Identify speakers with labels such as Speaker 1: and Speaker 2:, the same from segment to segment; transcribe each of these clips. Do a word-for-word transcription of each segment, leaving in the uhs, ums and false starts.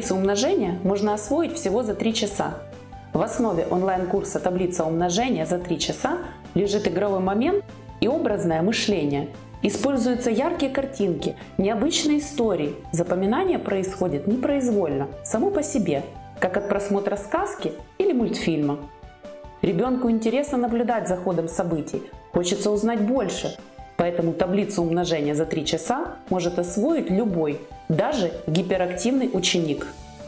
Speaker 1: Таблицу умножения можно освоить всего за три часа. В основе онлайн-курса «Таблица умножения за три часа» лежит игровой момент и образное мышление. Используются яркие картинки, необычные истории. Запоминание происходит непроизвольно, само по себе, как от просмотра сказки или мультфильма. Ребенку интересно наблюдать за ходом событий, хочется узнать больше, поэтому таблицу умножения за три часа может освоить любой, даже гиперактивный ученик.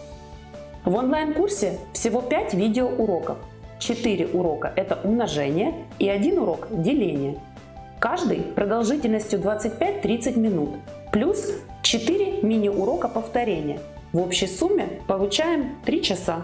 Speaker 1: В онлайн-курсе всего пять видеоуроков. четыре урока – это умножение и один урок – деление. Каждый продолжительностью двадцать пять — тридцать минут, плюс четыре мини-урока повторения. В общей сумме получаем три часа.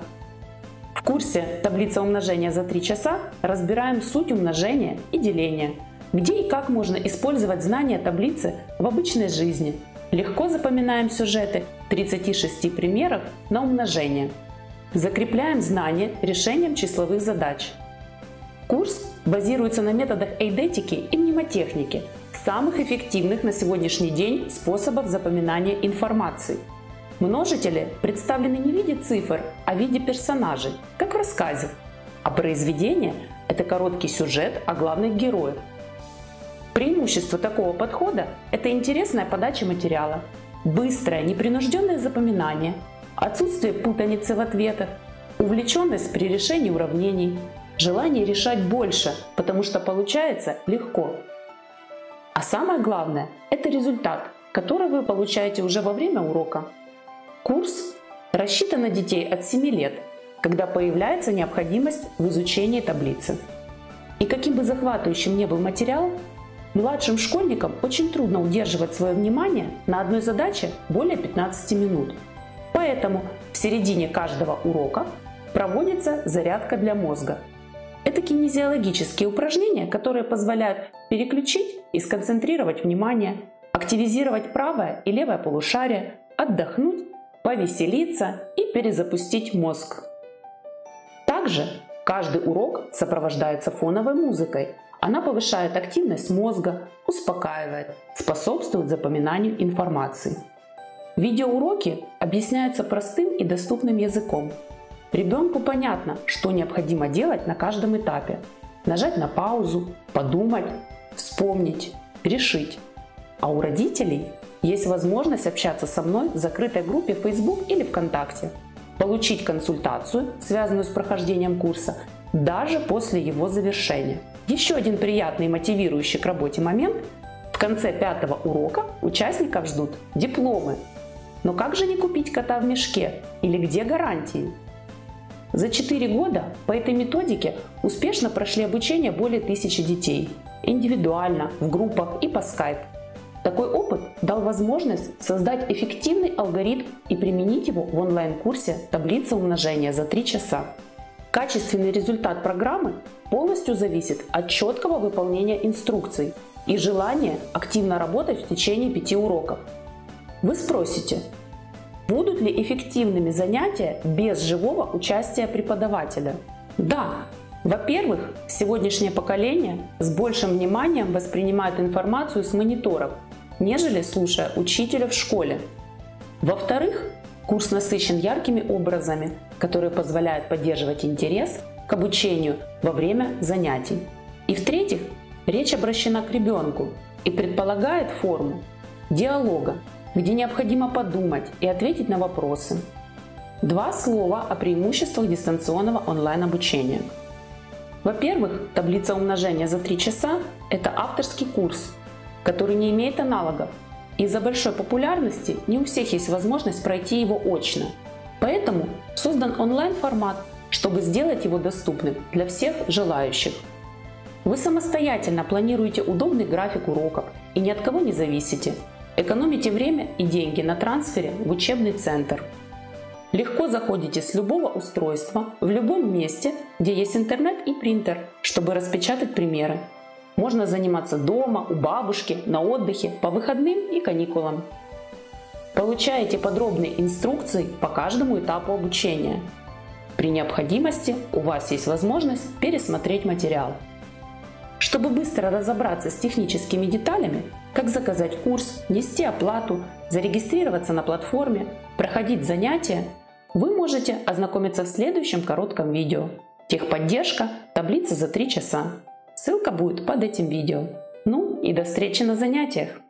Speaker 1: В курсе «Таблица умножения за три часа» разбираем суть умножения и деления, где и как можно использовать знания таблицы в обычной жизни. Легко запоминаем сюжеты тридцати шести примеров на умножение. Закрепляем знания решением числовых задач. Курс базируется на методах эйдетики и мнемотехники, самых эффективных на сегодняшний день способов запоминания информации. Множители представлены не в виде цифр, а в виде персонажей, как в рассказе. А произведение – это короткий сюжет о главных героях. Преимущество такого подхода – это интересная подача материала, быстрое, непринужденное запоминание, отсутствие путаницы в ответах, увлеченность при решении уравнений, желание решать больше, потому что получается легко. А самое главное – это результат, который вы получаете уже во время урока. Курс рассчитан на детей от семи лет, когда появляется необходимость в изучении таблицы. И каким бы захватывающим ни был материал, младшим школьникам очень трудно удерживать свое внимание на одной задаче более пятнадцати минут. Поэтому в середине каждого урока проводится зарядка для мозга. Это кинезиологические упражнения, которые позволяют переключить и сконцентрировать внимание, активизировать правое и левое полушарие, отдохнуть, повеселиться и перезапустить мозг. Также каждый урок сопровождается фоновой музыкой. Она повышает активность мозга, успокаивает, способствует запоминанию информации. Видеоуроки объясняются простым и доступным языком. Ребенку понятно, что необходимо делать на каждом этапе. Нажать на паузу, подумать, вспомнить, решить. А у родителей есть возможность общаться со мной в закрытой группе в Facebook или ВКонтакте, получить консультацию, связанную с прохождением курса, даже после его завершения. Еще один приятный и мотивирующий к работе момент – в конце пятого урока участников ждут дипломы. Но как же не купить кота в мешке или где гарантии? За четыре года по этой методике успешно прошли обучение более тысячи детей, индивидуально, в группах и по скайпу. Такой опыт дал возможность создать эффективный алгоритм и применить его в онлайн-курсе «Таблица умножения за три часа». Качественный результат программы полностью зависит от четкого выполнения инструкций и желания активно работать в течение пяти уроков. Вы спросите, будут ли эффективными занятия без живого участия преподавателя? Да! Во-первых, сегодняшнее поколение с большим вниманием воспринимает информацию с мониторов, нежели слушая учителя в школе. Во-вторых, курс насыщен яркими образами, которые позволяют поддерживать интерес к обучению во время занятий. И в-третьих, речь обращена к ребенку и предполагает форму диалога, где необходимо подумать и ответить на вопросы. Два слова о преимуществах дистанционного онлайн-обучения. Во-первых, таблица умножения за три часа – это авторский курс, который не имеет аналогов. Из-за большой популярности не у всех есть возможность пройти его очно. Поэтому создан онлайн-формат, чтобы сделать его доступным для всех желающих. Вы самостоятельно планируете удобный график уроков и ни от кого не зависите. Экономите время и деньги на трансфере в учебный центр. Легко заходите с любого устройства в любом месте, где есть интернет и принтер, чтобы распечатать примеры. Можно заниматься дома, у бабушки, на отдыхе, по выходным и каникулам. Получаете подробные инструкции по каждому этапу обучения. При необходимости у вас есть возможность пересмотреть материал. Чтобы быстро разобраться с техническими деталями, как заказать курс, внести оплату, зарегистрироваться на платформе, проходить занятия, вы можете ознакомиться в следующем коротком видео. Техподдержка, таблица за три часа. Ссылка будет под этим видео. Ну и до встречи на занятиях!